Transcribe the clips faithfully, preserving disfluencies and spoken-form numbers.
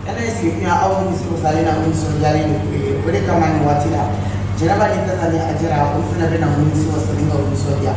Kana isi ya awu ni so sale na mun so jali ne ko de kama ni watila jaraba ni tata ni ajira ko funa de na mun so sale ga mun so dia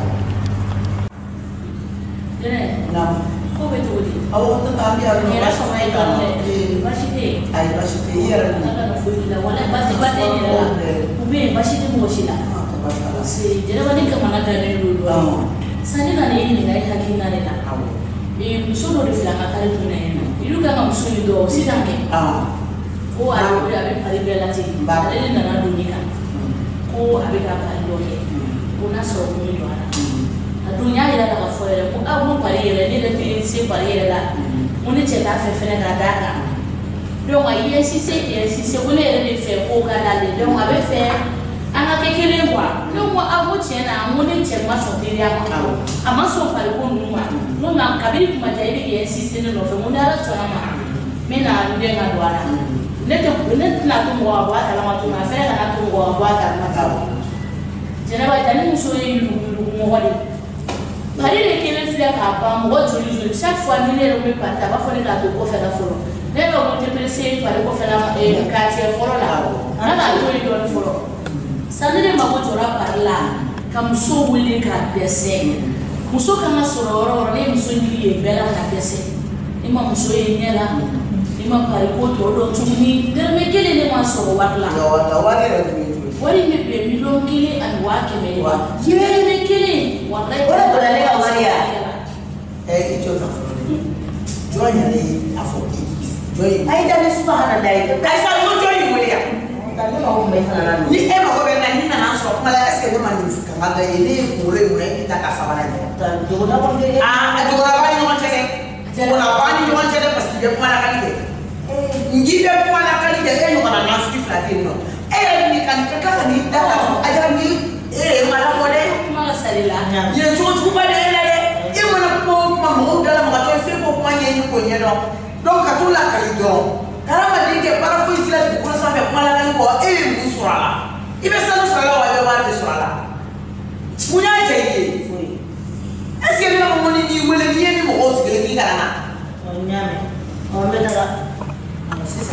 dene na ko be to di awu to ta bi aru era so mai to ne bashite ai bashite yera ni na fo ila wala bati bati ni la ube bashite mo shila si jaraba ni kama na dane lu lu sani na ni ni ngai hakina ne na e muso do fila ka kare to ne ilu kama muso ni do sitange ah ko alu ya be pari be lati ba le na na do ni ka ko abe ka pari do ke ko na so ko ni do ana adunya ila ka fo ele ko abu pari ele ni de tin se pari ele la mo ni che ta fe fe na da ka do ma ye si se ye si se ko le ele fe ko ka da le do ma be fe ana ke kele kwa do mo abu che na mo ni che ma so ti ya ma ama so pari ko nu ma no na kabiri kuma jaide ye si se no fe mo na ra so na ma me na nde nga do ana ne te ne na to mo wa ta la ma to na fe na to mo wa ta ma ta jena ba tani muso ye lu lu mo wali pari le kele fia ka ba mo joli joli chaque fois ni le me pata ba fo ne ka to ko fe la folo ne ba mo te presse pari ko fe la e ka ti folo la ana ka to ni do folo sanne ma ko jora pari la ka muso wuli ka dese muso kama soro oro ne muso ni ye bela ka dese ima muso ye nyela ima pari ko to do tuni der me kele ne ma soro watla wala wala re wari me be million kele an wa ke me wa yere me kele wallahi wala bola le ka waria eh ito ta joy ni afo joy ai da ne subhanallah kai sa mo joy ni waria ta ne ma ko me fana ni e ma ko be na ni na na so kuma la eske de man ni fuka ngada ile mure mure ita ka sabana ni ta do na ko de ah do na ba ni mo chede do na ba ni mo chede parce que kuma la kali de ngibe kuma la kali de e no kana na fuki flati no e ni kan ka ka ni ta aja ni e mala mo de kuma la salila ye to tu ba de la de e mo na ko ma mo da la ma to fe ko kuma ni ko ni no donc ka to la kali do karama de ke para fo isila ko sa fe kuma la kali ko e mu surala ibe sa surala wa be ba de surala munya je ye est-ce que na mo ni ni wele ni ni mo o sigele ni kana na nyame o me da sisa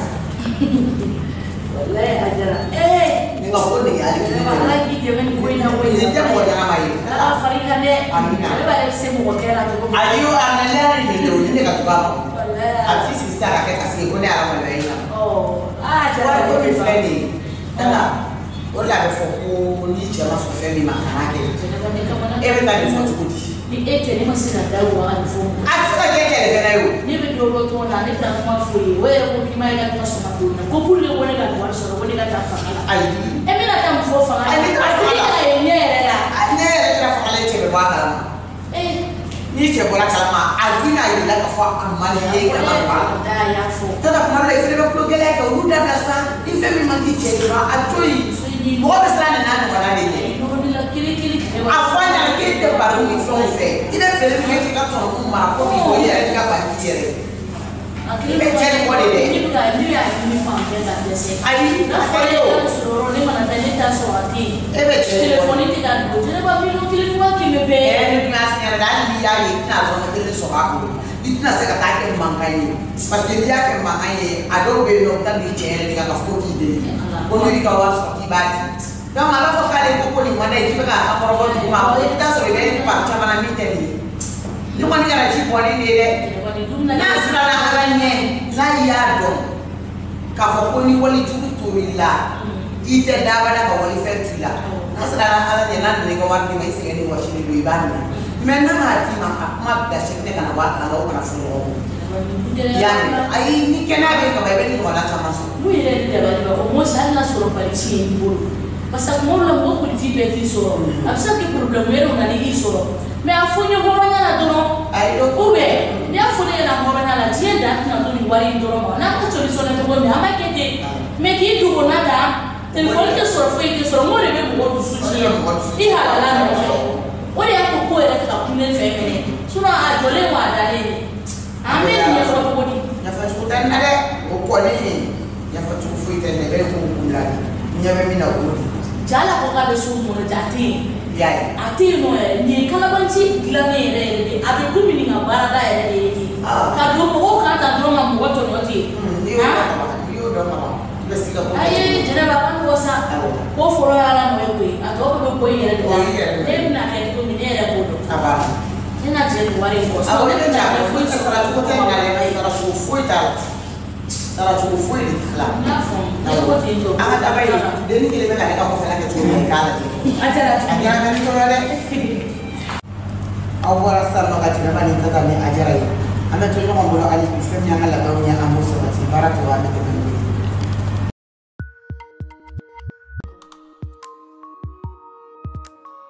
wallahi ajara eh ni ga ko ni ali ni wallahi ki je men ko ina ko ni ina te mo da na mai ah farika de amina ba le se mo ko la to ko ayo analyze ni do ni ka to ba wallahi ati si sa ka ka si ko ni ara mo le ina oh ah wa ajara ko mi friend tana o la be fo ko ni che ma so fe mi ma kana ke every time fo to di ni ete ni masina dawo an fo ati ka ke ke le na yo ni be do ro to na ni ta ma fo yi we ko ki mai ga ta so ma do na ko pulle woni ga war so woni ga ta fa kala ai e mi na ta fo fa Ai, mi ta fa kala. ai ni ere la ai ne tra fa le che be wa kala eh ni che bola kala ma adina yi la ka fa amali ye ka ma ba da ya fo tata kuma le fere ko gele ka u da na sa ni fe mi mangi che ba atoi so ni mo be sa na na ko na de ni no ni la kili kili ke wa afanya ke te baru ni fo fe ina fere mi ka to ko ma ko mi ko ye ka ba ti ye akili Ibe jeli ko de de. ni ka ni ya ni fa ke da dese ai na fa le ko so ni mana ta ni ta so ati ebe che telefoni ti da do je ba mi no kili wa ki me be e ni ma se na ni ya yi na zo na de so ba ko itna se ka ta ke mankai parce que dia ke mankai ado be no ta ni che ni ka ko ki de ko ni ka wa so ki ba ti donc ala fo ka le ko ko ni ma de ti ka ka ko ko ni ma ko ta so be ni pa cha mana mi te ni ni ko ni ka chi ko ni de de na sira na ala nye na ya do ka fo ko ni wali jugu to la ite da ba da ka wali fe tu la na sira na ala nye na ni ko wa ni mai se ni wa shi ni do ibani mais na ma ti ma ma da shi ne kana wa kana wa kana fu yani ai ni kena be ka ba be ni wala ta maso mu yere de ba ko mo sa na so pa chi ni bolo parce que mo la mo ko ti be ti so absa ke problème yero na ni so mais afonyo ho na na do ai do ube ni afonyo na ho na la tie da na do ni wari do ma na ko so so na to me ama ke de me ki du na da telefone ke so fo ke so mo le be mo do su chi i hala la na o de ko ko era ka kunle fe me suna a jole wa da le amen ni fo ko di na fa ko tan na de o ko ni ya fa tu fu ite ne be ko kula ni ya be mi na ko jala ko ka be so mo jati ya ati no ni kala banchi glane re re abi kumini nga bara da re re ka do mo ka ta do ma mo to no ti ni wa dem na ke ko mi ne ko do aba ina je wari ko aba ne ja ko fu ta sara ko te ngale ai sara ko fu ta sara ko fu ni la na fo na ko ti do anga da bai de ni ke le ka ka ko fa la ke to ni kala je ajara ajara ni ko re awara sar no ka ti na ni ta ta ni ajara yi ama to no ko ali bi fe mi anga la ba ni anga mo so ba ti barata wa ni ko